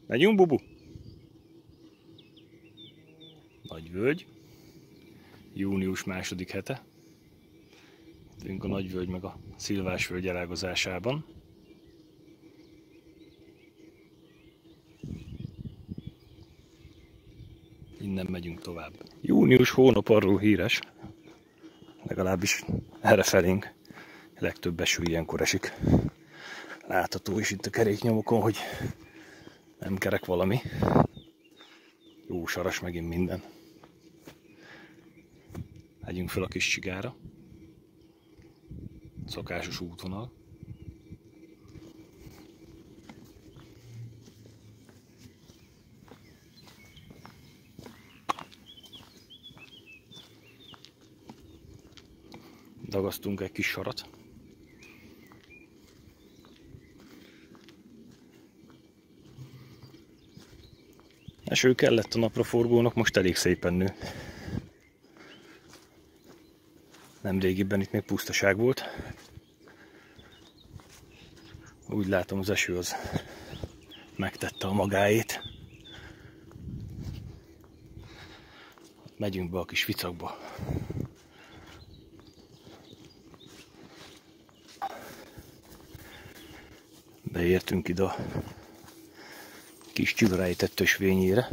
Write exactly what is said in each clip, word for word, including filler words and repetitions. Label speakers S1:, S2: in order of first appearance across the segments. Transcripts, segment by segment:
S1: Megyünk, Bubu? Nagyvölgy. Június második hete. Tünk a Nagyvölgy meg a Szilvásvölgy elágazásában. Innen megyünk tovább. Június hónap arról híres, legalábbis errefelénk. Legtöbb eső ilyenkor esik. Látható is itt a keréknyomokon, hogy nem kerek valami. Jó saras megint minden. Megyünk fel a kis Csigára. Szokásos útvonal. Dagasztunk egy kis sarat. Eső kellett a napraforgónak, most elég szépen nő. Nemrégiben itt még pusztaság volt. Úgy látom, az eső az megtette a magáét. Megyünk be a kis vicakba. Beértünk ide a kis Csigarejtett ösvényére.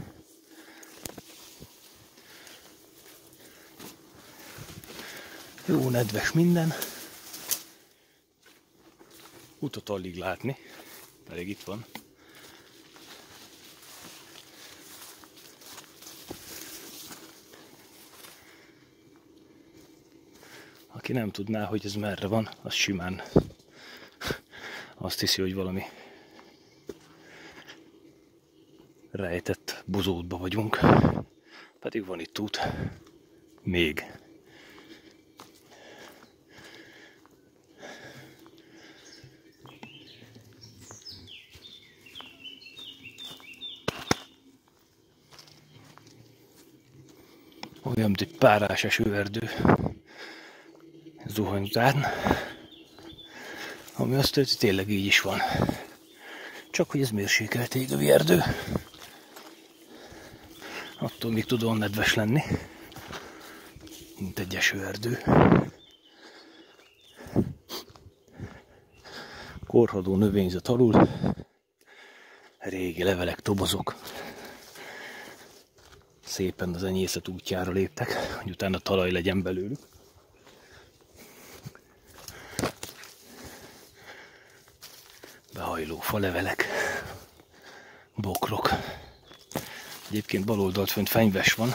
S1: Jó nedves minden. Utat alig látni, pedig itt van. Aki nem tudná, hogy ez merre van, az simán azt hiszi, hogy valami rejtett bozótba vagyunk. Pedig van itt út. Még. Olyan, mint egy párás esőerdő zuhany után, ami azt jelenti, tényleg így is van. Csak hogy ez mérsékelt égövi erdő. Attól még tud olyan nedves lenni, mint egy esőerdő. Korhadó növényzet alul, régi levelek, tobozok. Szépen az enyészet útjára léptek, hogy utána talaj legyen belőlük. Behajló falevelek, bokrok. Egyébként bal oldalt fönt fenyves van,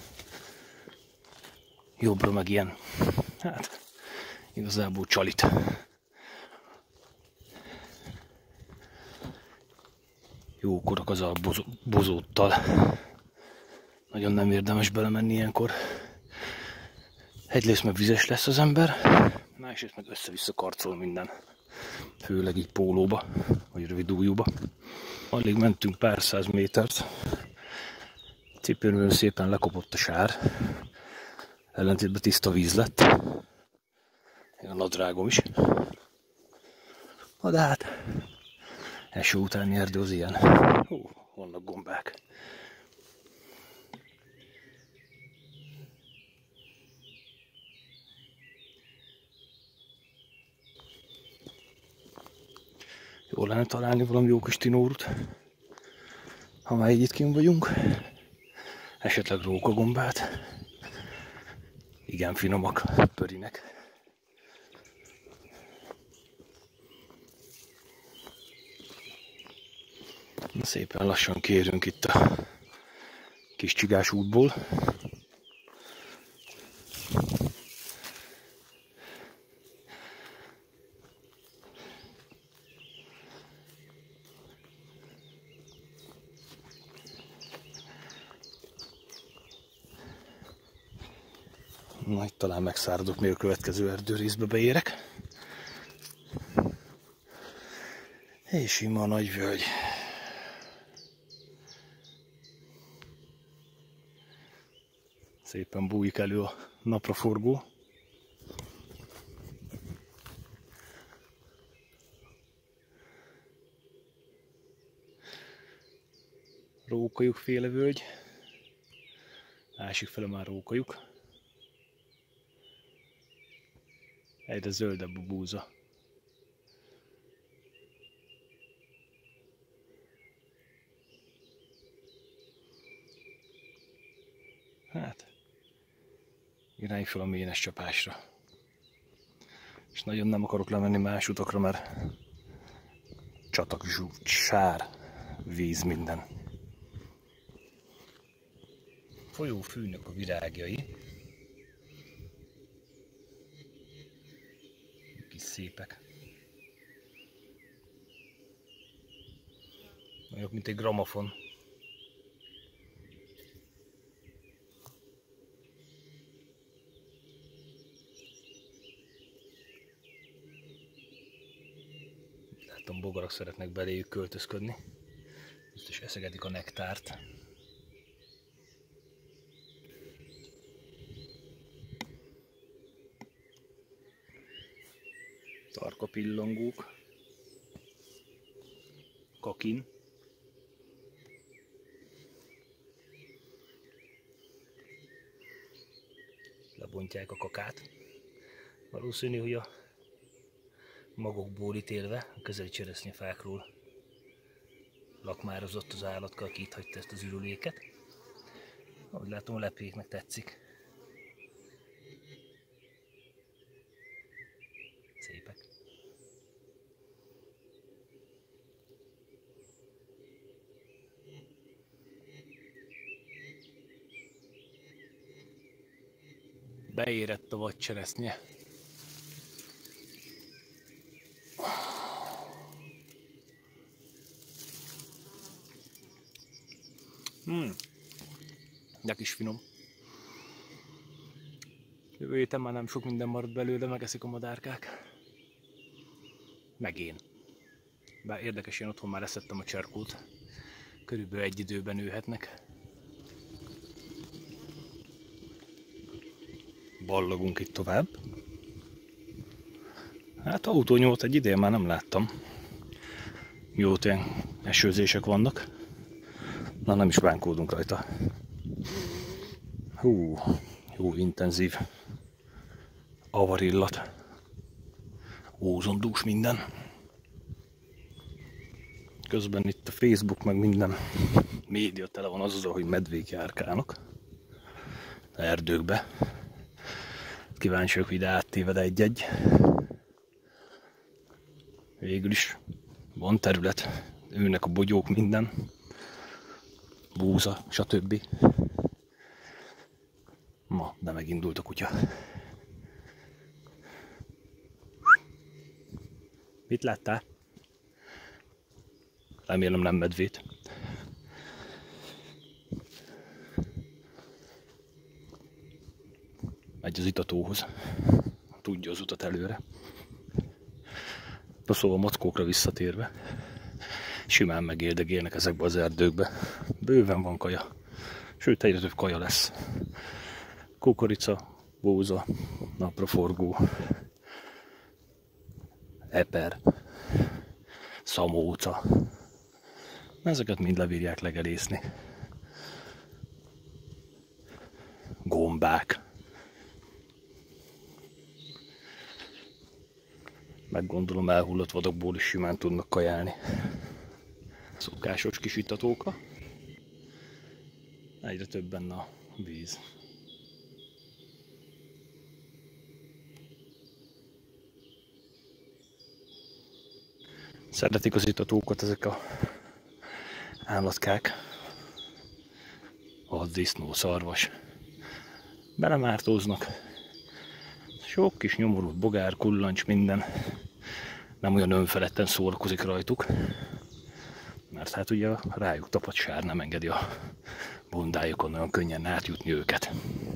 S1: jobbra meg ilyen, hát igazából csalit. Jókorak az a bozóttal. Nagyon nem érdemes belemenni ilyenkor. Egyrészt meg vizes lesz az ember, másrészt meg össze-vissza karcol minden. Főleg így pólóba, vagy rövid ujjúba. Alig mentünk pár száz métert. Cipőmről szépen lekopott a sár. Ellentétben tiszta víz lett. A nadrágom is. Na de hát, eső utáni erdő az ilyen. Hú, vannak gombák. Jól lenne találni valami jó kis tinórut, ha már így itt kint vagyunk. Esetleg rókagombát. Igen finomak, pörinek. Szépen lassan kérünk itt a kis Csigás útból. Na, itt talán megszáradok, még a következő erdőrészbe beérek. És ima a Nagyvölgy. Szépen bújik elő a napraforgó. rókajuk féle völgy. Másik fele már rókajuk. Egyre zöldebb a búza. Hát, irány fel a ménes csapásra. És nagyon nem akarok lemenni más utakra, mert csatak, zsúcs, sár, víz, minden. Folyófűnek a virágjai. Kis szépek. Nagyobb, mint egy gramofon. Látom, bogarak szeretnek beléjük költözködni. Biztos eszegetik a nektárt. Tarka pillangók. Kakin. Lebontják a kakát. Valószínű, hogy a magokból ítélve a közeli cseresznyefákról lakmározott az állatka, aki itt hagyta ezt az ürüléket. Ahogy látom, a lepkéknek tetszik. Szépek. Beérett a vadcseresznye. Hmm. De kis finom. Jövő héten már nem sok minden marad belőle, megeszik a madárkák. Meg én. Bár érdekes, én otthon már eszettem a cserkót. Körülbelül egy időben nőhetnek. Ballagunk itt tovább. Hát autónyót egy idén már nem láttam. Mióta ilyen esőzések vannak. Na, nem is bánkódunk rajta. Hú, jó intenzív avarillat. Ózondús minden. Közben itt a Facebook meg minden média tele van azzal, hogy medvék járkálnak erdőkbe. Kíváncsiak, hogy ide áttéved egy-egy. Végül is van terület, ülnek a bogyók, minden. Búza, stb. Ma, de megindult a kutya. Mit láttál? Remélem nem medvét. Megy az itatóhoz. Tudja az utat előre. Na szóval a mackókra visszatérve. Simán megérdegélnek ezekbe az erdőkbe. Bőven van kaja. Sőt, egyre több kaja lesz. Kukorica, búza, napraforgó, eper, szamóca. Ezeket mind lebírják legelészni. Gombák. Meggondolom, elhullott vadakból is simán tudnak kajálni. Szokásos kis itatóka. Egyre több benne a víz. Szeretik az itatókat ezek a állatkák. A disznó, szarvas. Belemártóznak. Sok kis nyomorult bogár, kullancs, minden. Nem olyan önfeledten szórakozik rajtuk. Mert hát ugye a rájuk tapadt sár nem engedi a bundájukon olyan könnyen átjutni őket.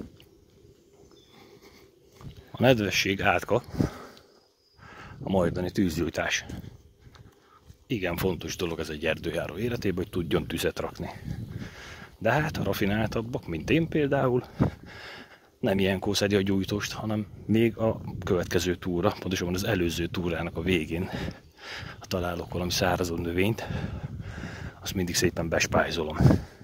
S1: A nedvesség átka, a majdani tűzgyújtás. Igen fontos dolog ez egy erdőjáró életében, hogy tudjon tüzet rakni. De hát a rafináltabbak, mint én például, nem ilyenkor szedi a gyújtóst, hanem még a következő túra, pontosabban az előző túrának a végén, ha találok valami szárazon növényt, azt mindig szépen bespájzolom.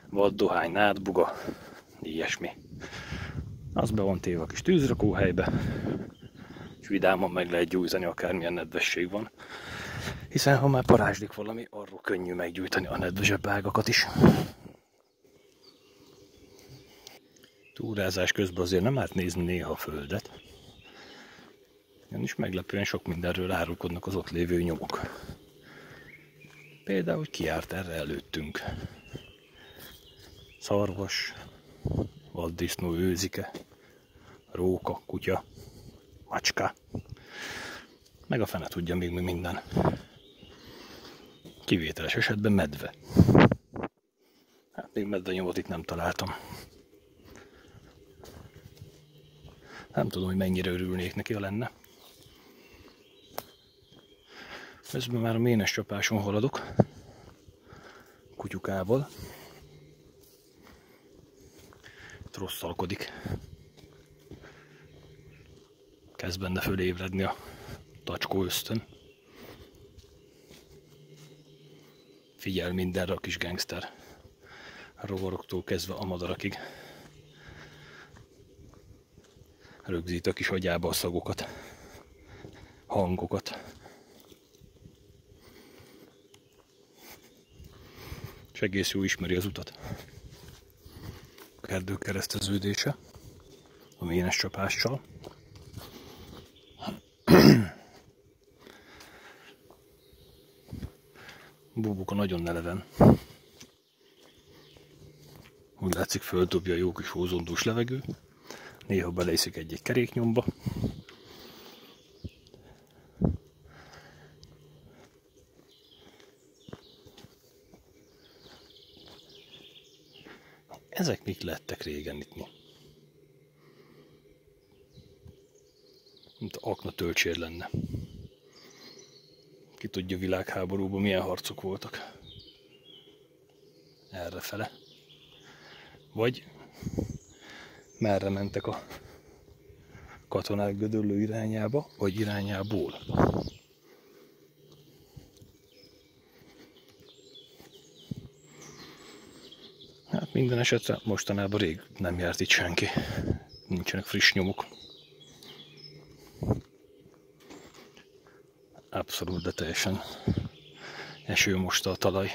S1: vaddohány, nádbuga, ilyesmi. Az be van téve a kis tűzrakóhelybe, és vidáman meg lehet gyújtani, akármilyen nedvesség van. Hiszen ha már parázslik valami, arról könnyű meggyújtani a nedvesebb ágakat is. Túrázás közben azért nem árt nézni néha a földet. Ugyanis meglepően sok mindenről árulkodnak az ott lévő nyomok. Például, hogy ki járt erre előttünk. Szarvas, vaddisznó, őzike, róka, kutya, macska, meg a fene tudja még mi minden. Kivételes esetben medve. Hát még medve nyomot itt nem találtam. Nem tudom, hogy mennyire örülnék neki, ha lenne. Közben már a ménes csapáson haladok. Kutyukával. Rosszalkodik. Kezd benne fölébredni a tacskó ösztön. Figyel mindenre a kis gangster. A rovaroktól kezdve a madarakig. Rögzít a kis agyába a szagokat, hangokat. És egész jó ismeri az utat. A erdő kereszteződése a ménes csapással. Bubuka nagyon neleven. Úgy látszik, földobja a jó kis hózondós levegő. Néha beleiszik egy-egy keréknyomba. Ezek mik lettek régen itt? Mint akna tölcsér lenne. Ki tudja, világháborúban milyen harcok voltak. Errefele. Vagy merre mentek a katonák Gödöllő irányába, vagy irányából. Hát minden esetre mostanában rég nem járt itt senki. Nincsenek friss nyomok. Abszolút, de teljesen esőmosta a talaj.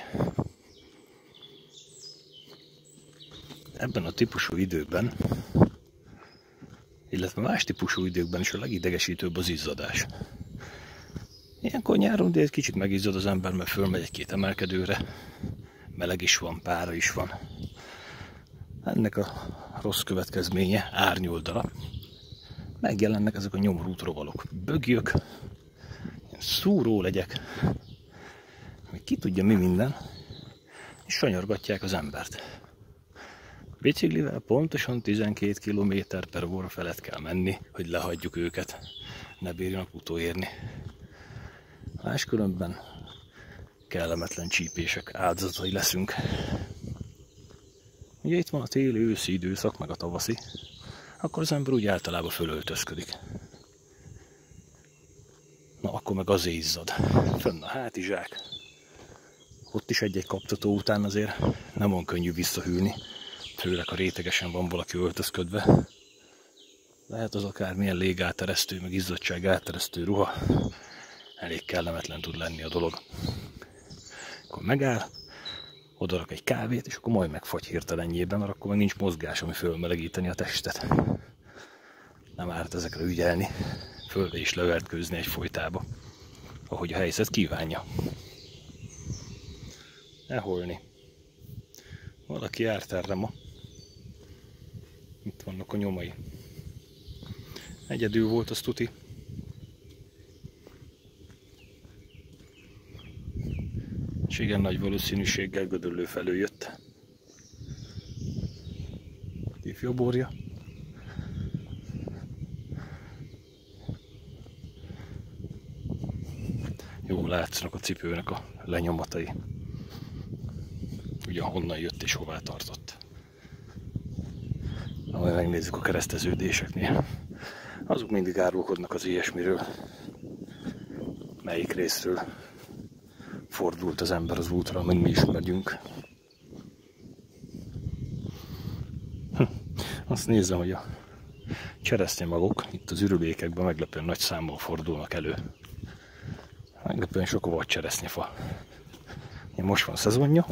S1: Ebben a típusú időkben, illetve más típusú időkben is a legidegesítőbb az izzadás. Ilyenkor nyáron de egy kicsit megizzad az ember, mert fölmegy egy-két emelkedőre. Meleg is van, pára is van. Ennek a rossz következménye, árnyoldala. Megjelennek ezek a nyomorult rovalok. Bögyök, szúrólegyek, hogy ki tudja mi minden, és sanyargatják az embert. Biciklivel pontosan tizenkét kilométer per óra felett kell menni, hogy lehagyjuk őket, ne bírjanak utolérni. Máskülönben kellemetlen csípések áldozatai leszünk. Ugye itt van a téli, őszi időszak, meg a tavaszi, akkor az ember úgy általában fölöltözködik. Na akkor meg azért izzad. Fönn a hátizsák. Ott is egy-egy kaptató után azért nem van könnyű visszahűlni. Főleg, ha rétegesen van valaki öltözködve. Lehet az akármilyen légáteresztő, meg izzadság áteresztő ruha. Elég kellemetlen tud lenni a dolog. Akkor megáll, odarak egy kávét, és akkor majd megfagy hirtelenjében, mert akkor meg nincs mozgás, ami fölmelegíteni a testet. Nem árt ezekre ügyelni. Fölbe is levertkőzni egy folytába, ahogy a helyzet kívánja. Elholni. Valaki járt erre ma. Itt vannak a nyomai. Egyedül volt az tuti. És igen nagy valószínűséggel Gödöllő felől jött. Ifjaborja. Jól látszanak a cipőnek a lenyomatai. Ugye honnan jött és hová tartott. Na, majd megnézzük a kereszteződéseknél. Azok mindig árulkodnak az ilyesmiről. Melyik részről fordult az ember az útra, amit mi ismerjünk. Azt nézem, hogy a cseresznyemagok itt az ürülékekben meglepően nagy számban fordulnak elő. Meglepően sok a vadcseresznyefa. Most van szezonja.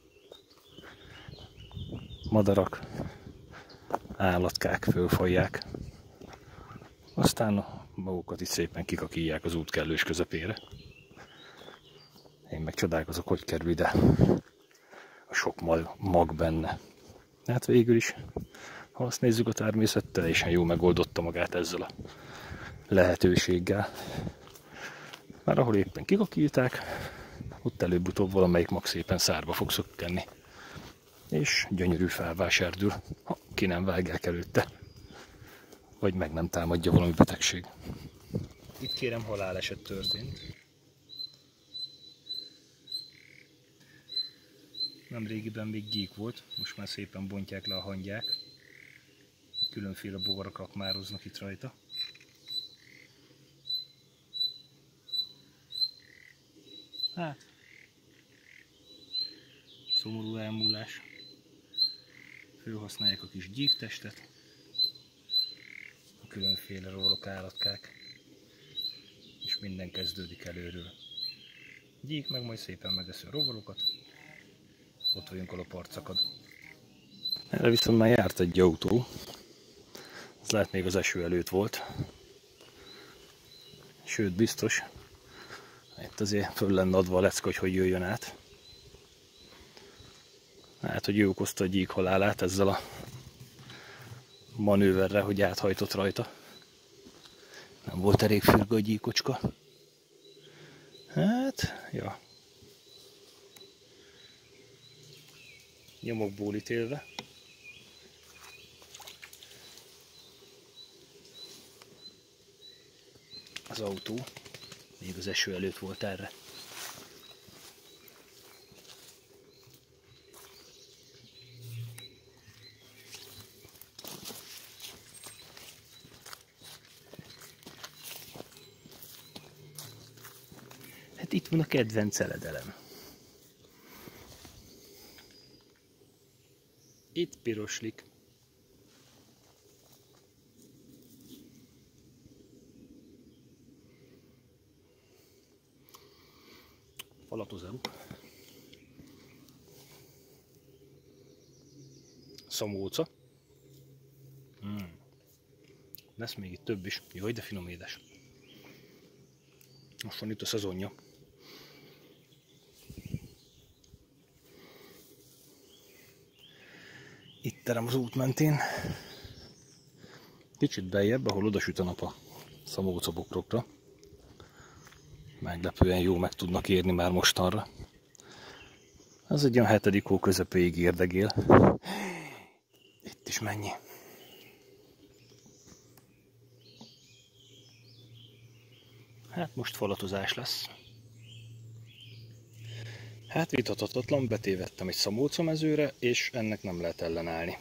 S1: Madarak, állatkák fölfajják. Aztán magukat is szépen kikakíják az út kellős közepére. Én meg csodálkozok, hogy kerül ide a sok mag benne. Hát végül is, ha azt nézzük, a természet teljesen jól megoldotta magát ezzel a lehetőséggel. Már ahol éppen kikakílták, ott előbb-utóbb valamelyik mag szépen szárba fog szökkenni. És gyönyörű felváserdül, ha ki nem vágják előtte, vagy meg nem támadja valami betegség. Itt kérem, haláleset történt. Nem régiben még gyík volt, most már szépen bontják le a hangyák. Különféle bogarak akmároznak itt rajta. Hát, szomorú elmúlás. Fölhasználják a kis gyíktestet, a különféle rovarok, állatkák, és minden kezdődik előről. Gyík meg majd szépen megeszi a rovarokat, ott vagyunk, a part szakad. Erre viszont már járt egy autó, ez lehet még az eső előtt volt, sőt biztos, itt azért föl lenne adva a lecke, hogy hogy jöjjön át. Hát, hogy ő okozta a gyík halálát ezzel a manőverre, hogy áthajtott rajta. Nem volt elég fürge a gyíkocska. Hát, ja. Nyomokból ítélve. Az autó még az eső előtt volt erre. Hát itt van a kedvenc eledelem. Itt piroslik. Falatozem. Szamóca. Hmm. Lesz még itt több is. Jaj, de finom édes. Most van itt a szezonja. Itt terem az út mentén. Kicsit beljebb, ahol odasüt a nap a szamóca bokrokra. Meglepően jó meg tudnak érni már mostanra. Ez egy olyan hetedik hó közepéig érdegél. Itt is mennyi. Hát most falatozás lesz. Hát vitathatatlan, betévettem egy szamóca mezőre, és ennek nem lehet ellenállni.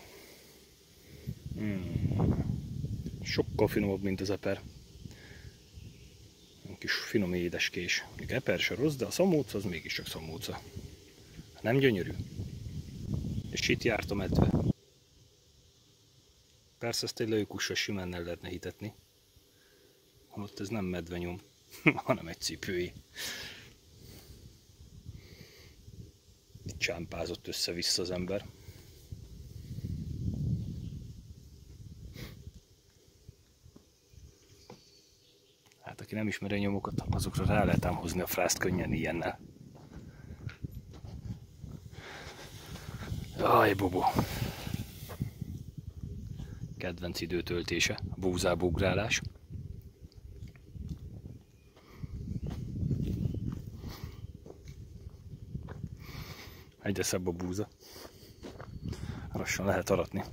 S1: Hmm. Sokkal finomabb, mint az eper. Egy kis finom édeskés. Még eper se rossz, de a szamóca az mégis csak szamóca. Nem gyönyörű? És itt járt a medve. Persze ezt egy lőkussal simán el lehetne hitetni. Holott ez nem medvenyom, hanem egy cipői. Itt csámpázott össze-vissza az ember. Hát aki nem ismeri a nyomokat, azokra rá lehet ám hozni a frászt könnyen ilyennel. Jaj, Bobo! Kedvenc időtöltése, a búzába ugrálás. Egyre szebb a búza. Lassan lehet aratni.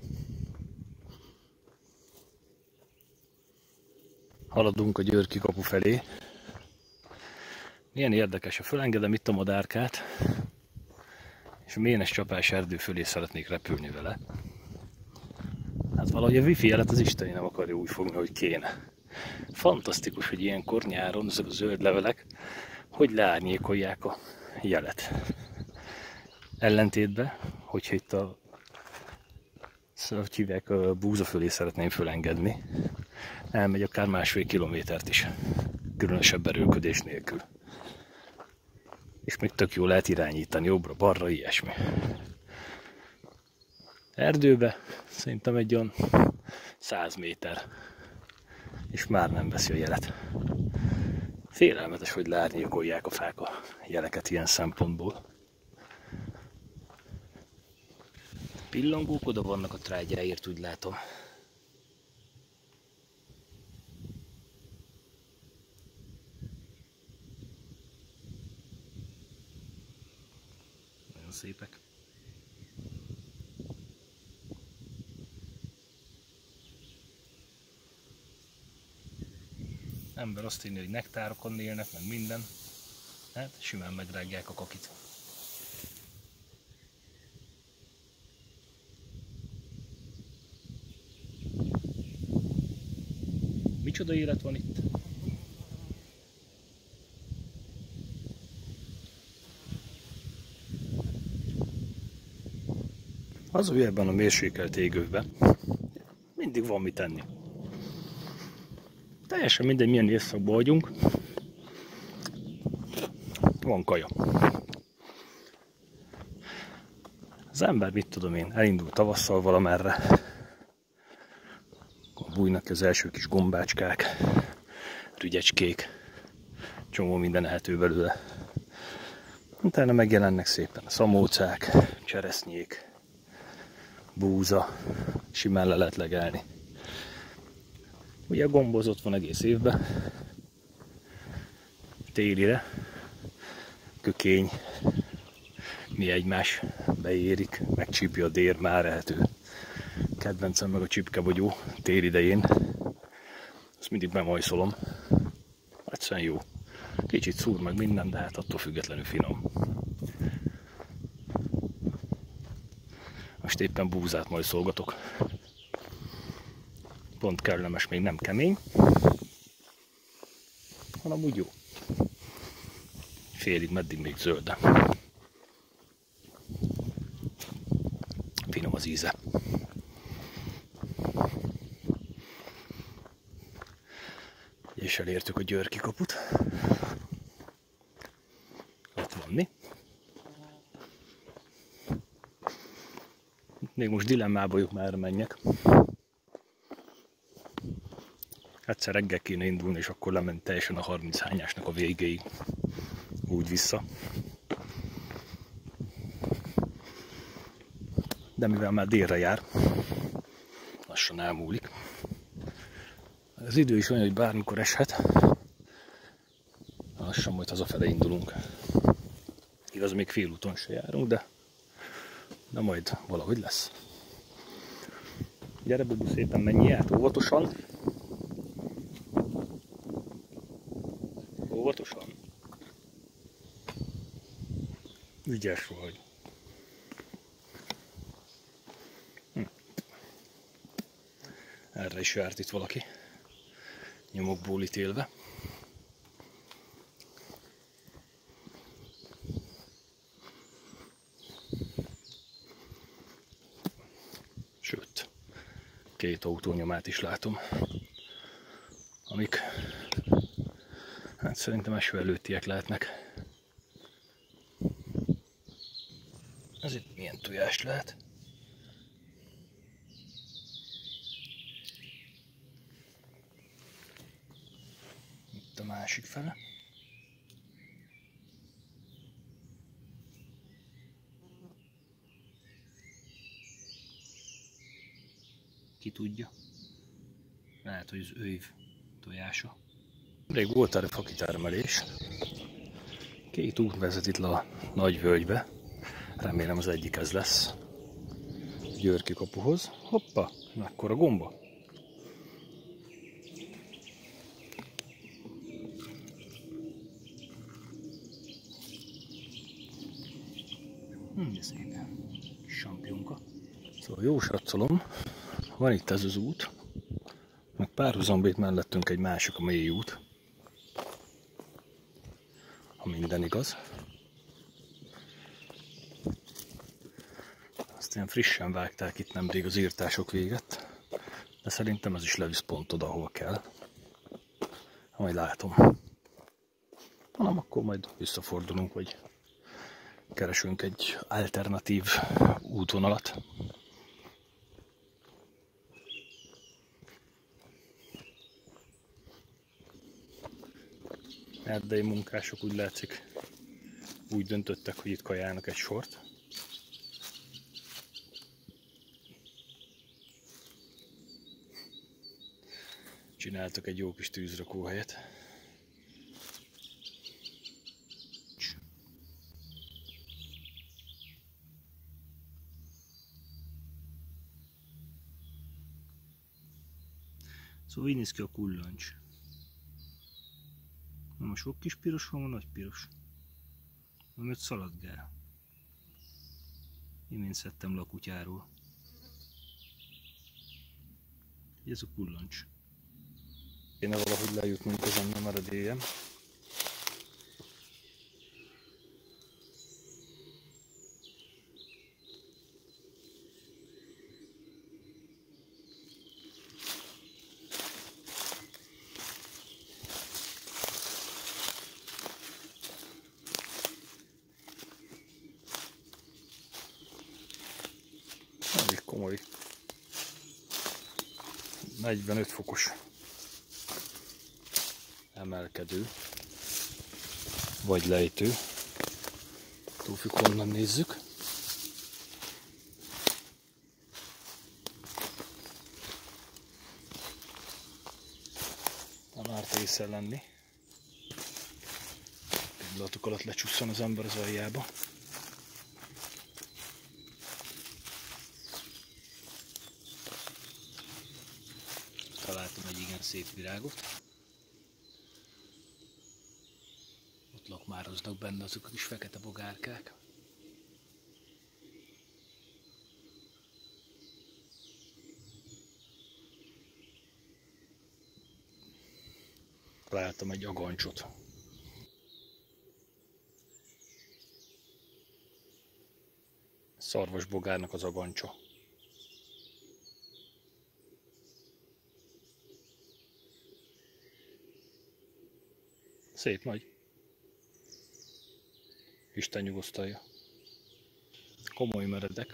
S1: Haladunk a Györgyi kapu felé. Milyen érdekes, ha fölengedem itt a madárkát, és a ménes csapás erdő fölé szeretnék repülni vele. Hát valahogy a wifi jelet az Isteni nem akarja úgy fogni, hogy kéne. Fantasztikus, hogy ilyenkor nyáron ezek a zöld levelek, hogy leárnyékolják a jelet. Ellentétben, hogyha itt a Szóval hívják, a búza fölé szeretném fölengedni. Elmegy akár másfél kilométert is, különösebb erőködés nélkül. És még tök jól lehet irányítani, jobbra-balra, ilyesmi. Erdőbe szerintem egy olyan száz méter, és már nem veszi a jelet. Félelmetes, hogy leárnyékolják a fák a jeleket ilyen szempontból. Pillangók oda vannak a trágyáért, úgy látom. Nagyon szépek. Ember azt hinni, hogy nektárokon élnek, meg minden. Hát simán megrágják a kakit. Micsoda élet van itt? Az, hogy ebben a mérsékelt égőben mindig van mit tenni. Teljesen mindegy, milyen évszakban vagyunk. Van kaja. Az ember, mit tudom én, elindul tavasszal valamerre. Bújnak az első kis gombácskák, rügyecskék, csomó minden ehető belőle. Utána megjelennek szépen a szamócák, cseresznyék, búza, simán le lehet legelni. Ugye a gomboz ott van egész évben, télire, kökény, mi egymás beérik, megcsípja a dér, már ehető. Kedvencem meg a csipkebogyó tél idején, azt mindig bemajszolom, egyszerűen jó. Kicsit szúr meg minden, de hát attól függetlenül finom. Most éppen búzát majszolgatok. Pont kellemes, még nem kemény, hanem úgy jó. Félig, meddig még zöld, de finom az íze. És elértük a Györki kaput. Ott van mi. Még most dilemmába vagyok, már menjek. Egyszer reggel kéne indulni, és akkor lement teljesen a harminc hányásnak a végéig. Úgy vissza. De mivel már délre jár, lassan elmúlik. Az idő is olyan, hogy bármikor eshet. Lassan majd hazafele indulunk. Igaz, még félúton se járunk, de, de majd valahogy lesz. Gyere, Bubu, szépen menjél át, óvatosan. Óvatosan. Ügyes vagy. Hm. Erre is járt itt valaki. Nyomokból ítélve. Sőt, két autónyomát is látom, amik hát szerintem eső előttiek lehetnek. Ez itt milyen tojás lehet? Itt a másik fele. Ki tudja? Lehet, hogy az őv tojása. Rég volt erre fakitermelés. Két út vezet itt le a nagy völgybe. Remélem az egyik ez lesz. Györki kapuhoz. Hoppa! Mekkora gomba! Hm, de szépen. Sampionka. Szóval jó satszolom. Van itt ez az út. Meg párhuzamba itt mellettünk egy másik, a mély út. Ha minden igaz. Ezt ilyen frissen vágták itt nemrég az írtások véget, de szerintem ez is levisz pont oda, ahol kell. Majd látom. Hanem akkor majd visszafordulunk, vagy keresünk egy alternatív útvonalat. Erdei munkások úgy látszik, úgy döntöttek, hogy itt kajálnak egy sort. Csináltak egy jó kis tűzrakóhelyet. Szóval így néz ki a kullancs. Na most sok kis piros van, nagy piros. Amit szaladgál. Imént szedtem le a kutyáról. Ez a kullancs. Kéne valahogy lejutnunk ezen, nem marad éjjel. Elég komoly. negyvenöt fokos emelkedő, vagy lejtő. Túlfügg, honnan nézzük. Nem árt észre lenni. Pillanatok alatt lecsusszon az ember az aljába. Találtam egy igen szép virágot. Ott lakmároznak benne azok a kis fekete bogárkák. Találtam egy agancsot. Szarvasbogárnak az agancsa. Szép nagy. Isten nyugosztalja. Komoly meredek.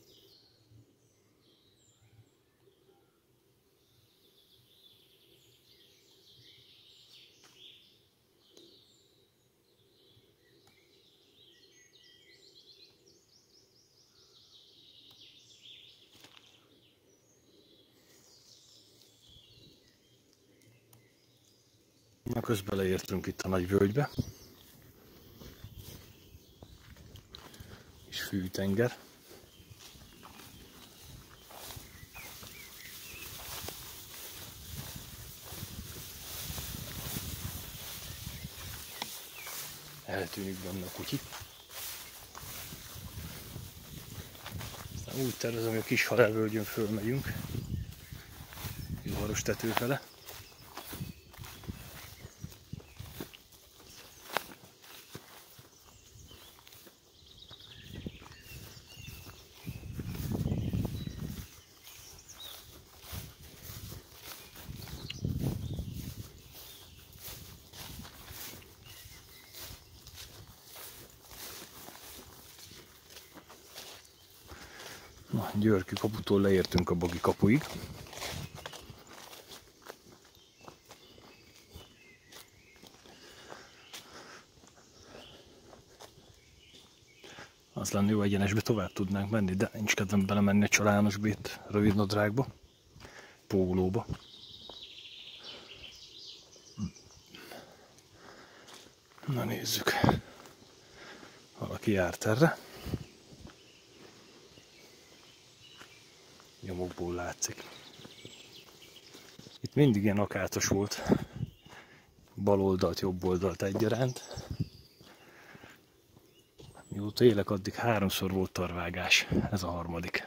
S1: Na, közben leértünk itt a nagy völgybe. És fűtenger. Eltűnik benne a kutyi. Aztán úgy tervezem, hogy a kis halálvölgyön fölmegyünk. Viharos tető fele. Na, Györkő kaputól leértünk a Bagi kapuig. Az lenne jó, egyenesbe tovább tudnánk menni, de nincs kedvem belemenni a csalánosbét rövidnadrágba, pólóba. Na nézzük, valaki járt erre. Nyomokból látszik. Itt mindig ilyen akátos volt, bal oldalt, jobb oldalt egyaránt. Mióta élek, addig háromszor volt tarvágás, ez a harmadik.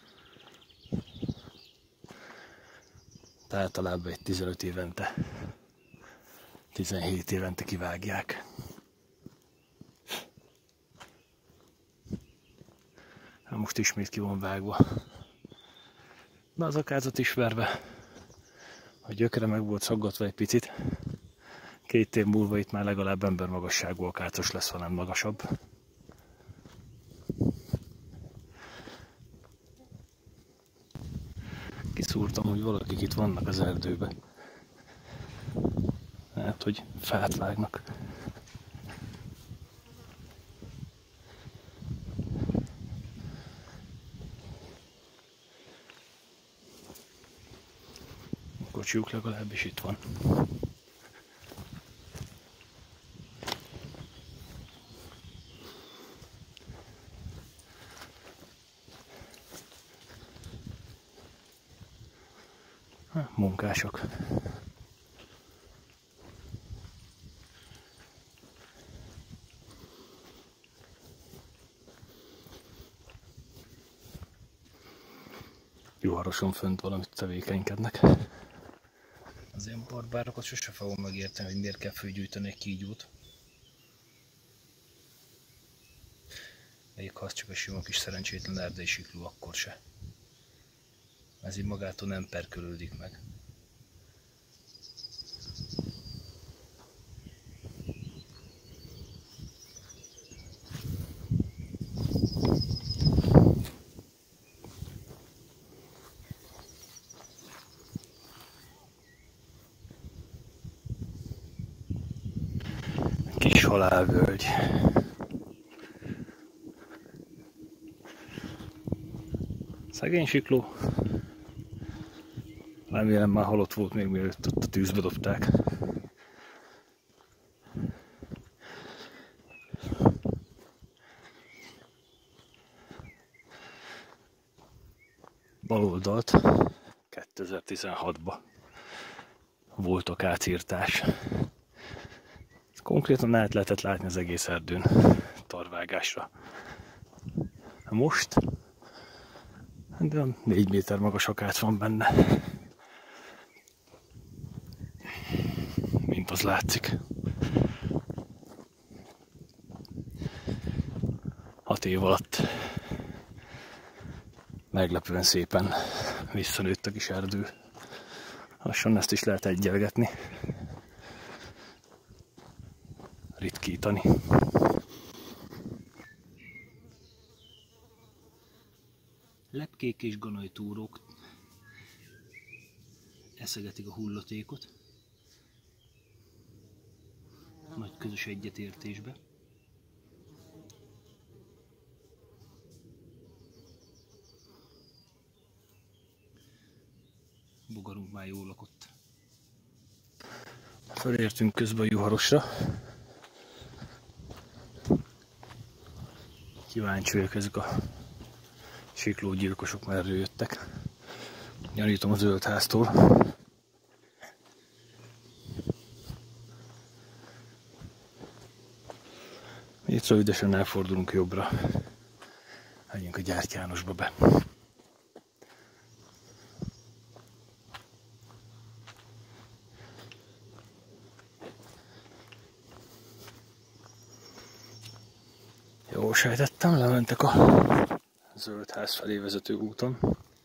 S1: Tehát általában egy tizenöt évente, tizenhét évente kivágják. most ismét ki van vágva. De az akázat is verve, a gyökere meg volt szaggatva egy picit. Két év múlva itt már legalább embermagasságú akácos lesz, hanem magasabb. Kiszúrtam, hogy valakik itt vannak az erdőbe. Hát, hogy fát vágnak. A kocsiuk legalábbis itt van. Munkások. Juharoson fönt valamit tevékenykednek. Az ilyen barbárokat sose fogom megérteni, hogy miért kell fölgyújtani egy kígyót. Még ha az csak a sima kis szerencsétlen erdei sikló, akkor se. Ez így magától nem perkölődik meg. Kis halálvölgy. Szegény sikló. Remélem már halott volt még mielőtt ott a tűzbe dobták. Bal oldalt kétezer-tizenhatban volt akácirtás. Konkrétan át lehetett látni az egész erdőn tarvágásra. Most de négy méter magas akác van benne. Mint az látszik. Hat év alatt meglepően szépen visszanőtt a kis erdő. Lassan ezt is lehet egyelgetni. Ritkítani. Lepkék és ganajtúrók eszegetik a hullatékot nagy közös egyetértésbe. Bogarunk már jól lakott. Felértünk közben a Juharosra. Kíváncsi vagyok, ezek a siklógyilkosok merre jöttek. Gyanítom a zöld háztól. Itt rövidesen elfordulunk jobbra. Menjünk a Gyárgy Jánosba be. Jól sejtettem, lementek a zöld ház felé vezető úton.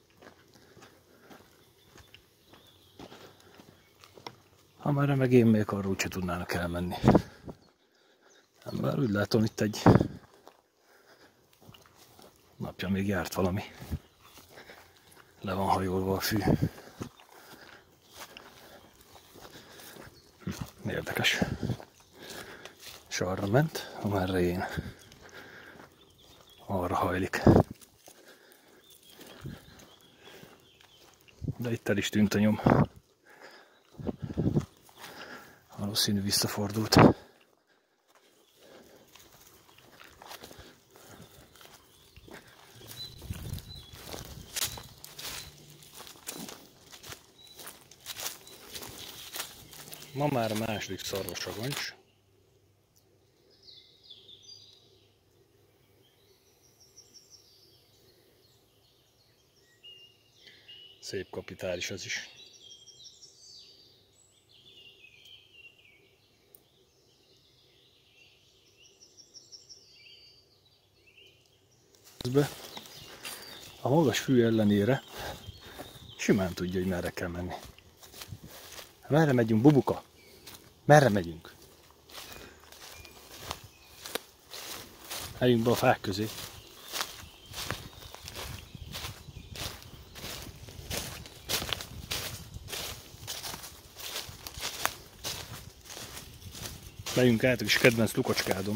S1: Ha már meg én még arra úgyse tudnának elmenni. Nem, bár úgy látom, itt egy napja még járt valami. Le van hajolva a fű. Hm, érdekes. És arra ment, amerre én. Arra hajlik. De itt el is tűnt a nyom. Valószínű visszafordult. Ma már a második szarvasagoncs. Szép kapitális az is. Be. A magas fű ellenére simán tudja, hogy merre kell menni. Merre megyünk, Bubuka? Merre megyünk? Álljunk be a fák közé. Megyünk át a kis kedvenc lukacskádon.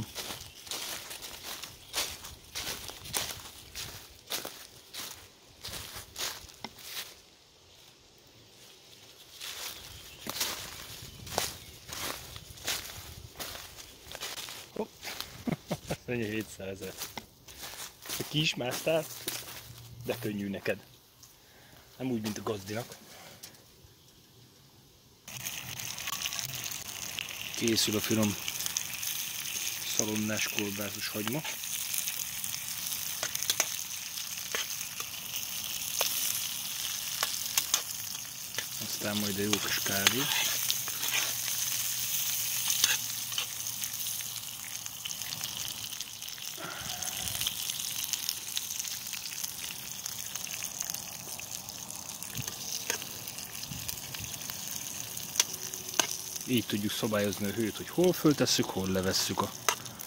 S1: Hopp! hétszázezer. Ki is másztál, de könnyű neked. Nem úgy, mint a gazdinak. Készül a finom szalonnás kolbászos hagyma. Aztán majd a jó kis kávé. Így tudjuk szabályozni a hőt, hogy hol föltesszük, hol levesszük a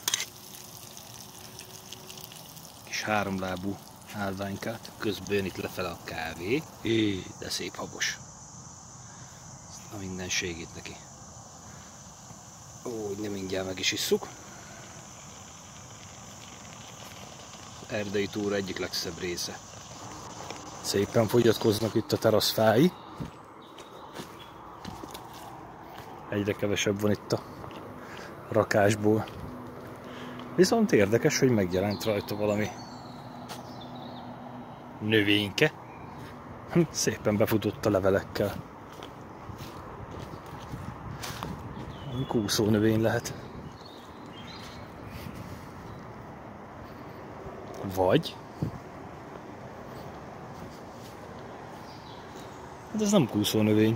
S1: kis háromlábú állványkát. Közben jön itt lefele a kávé. Hé, de szép habos. A mindenségét neki. Ó, nem mindjárt meg is isszuk. Az erdei túra egyik legszebb része. Szépen fogyatkoznak itt a teraszfái. Egyre kevesebb van itt a rakásból. Viszont érdekes, hogy megjelent rajta valami növényke. Szépen befutott a levelekkel. Kúszó növény lehet. Vagy... Hát ez nem kúszó növény.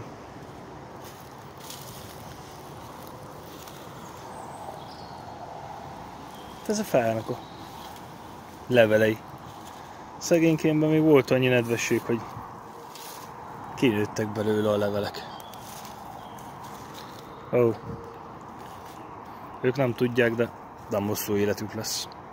S1: Ez a fának a levelei. Szegénykémben még volt annyi nedvesség, hogy kinőttek belőle a levelek. Ó. Ők nem tudják, de nem hosszú életük lesz.